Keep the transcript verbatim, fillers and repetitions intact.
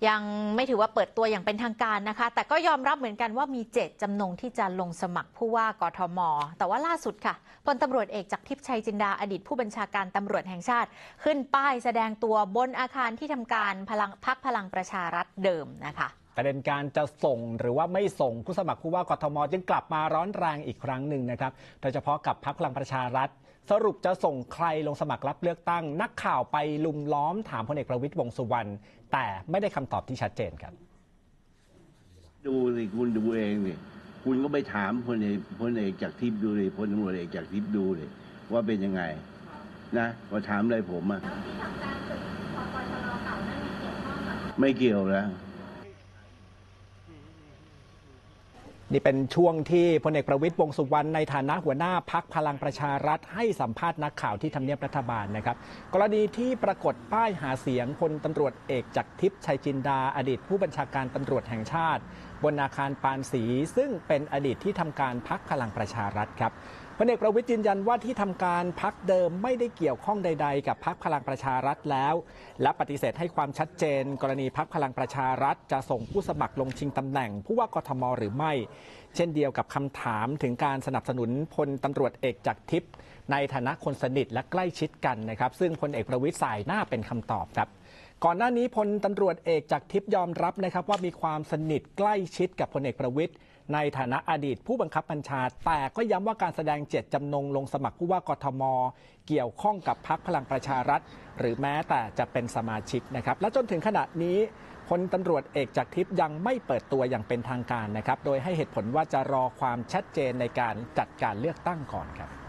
ยังไม่ถือว่าเปิดตัวอย่างเป็นทางการนะคะแต่ก็ยอมรับเหมือนกันว่ามีเจตจำนงที่จะลงสมัครผู้ว่ากทม.แต่ว่าล่าสุดค่ะพลตำรวจเอกจากทิพย์ชัยจินดาอดีตผู้บัญชาการตำรวจแห่งชาติขึ้นป้ายแสดงตัวบนอาคารที่ทำการพลังพรรคพลังประชารัฐเดิมนะคะประเด็นการจะส่งหรือว่าไม่ส่งผู้สมัครผู้ว่ากทม.จึงกลับมาร้อนแรงอีกครั้งหนึ่งนะครับโดยเฉพาะกับพรรคพลังประชารัฐสรุปจะส่งใครลงสมัครรับเลือกตั้งนักข่าวไปลุมล้อมถามพลเอกประวิตรวงษ์สุวรรณแต่ไม่ได้คำตอบที่ชัดเจนครับดูสิคุณดูเองนี่คุณก็ไปถามพลเอกพลเอกจากทิพย์ดูเลยพลตำรวจเอกจากทิพย์ดูเลยว่าเป็นยังไงนะมาถามอะไรผมอ่ะไม่เกี่ยวแล้วนี่เป็นช่วงที่พลเอกประวิตรวงษ์สุวรรณในฐานะหัวหน้าพรรคพลังประชารัฐให้สัมภาษณ์นักข่าวที่ทำเนียบรัฐบาลนะครับกรณีที่ปรากฏป้ายหาเสียงพลตำรวจเอกจากทิพย์ชัยจินดาอดีตผู้บัญชาการตำรวจแห่งชาติบนอาคารปานศรีซึ่งเป็นอดีตที่ทำการพรรคพลังประชารัฐครับพลเอกประวิตรยืนยันว่าที่ทำการพรรคเดิมไม่ได้เกี่ยวข้องใดๆกับพรรคพลังประชารัฐแล้วและปฏิเสธให้ความชัดเจนกรณีพรรคพลังประชารัฐจะส่งผู้สมัครลงชิงตำแหน่งผู้ว่ากทม.หรือไม่เช่นเดียวกับคำถามถึงการสนับสนุนพลตำรวจเอกจากทิพย์ในฐานะคนสนิทและใกล้ชิดกันนะครับซึ่งพลเอกประวิตรสายหน้าเป็นคำตอบครับก่อนหน้านี้พลตำรวจเอกจากทิพย์ยอมรับนะครับว่ามีความสนิทใกล้ชิดกับพลเอกประวิตรในฐานะอดีตผู้บังคับบัญชาแต่ก็ย้ำว่าการแสดงเจตจำนงลงสมัครผู้ว่ากทม.เกี่ยวข้องกับพรรคพลังประชารัฐหรือแม้แต่จะเป็นสมาชิกนะครับและจนถึงขณะนี้พลตำรวจเอกจากทิพย์ยังไม่เปิดตัวอย่างเป็นทางการนะครับโดยให้เหตุผลว่าจะรอความชัดเจนในการจัดการเลือกตั้งก่อนครับ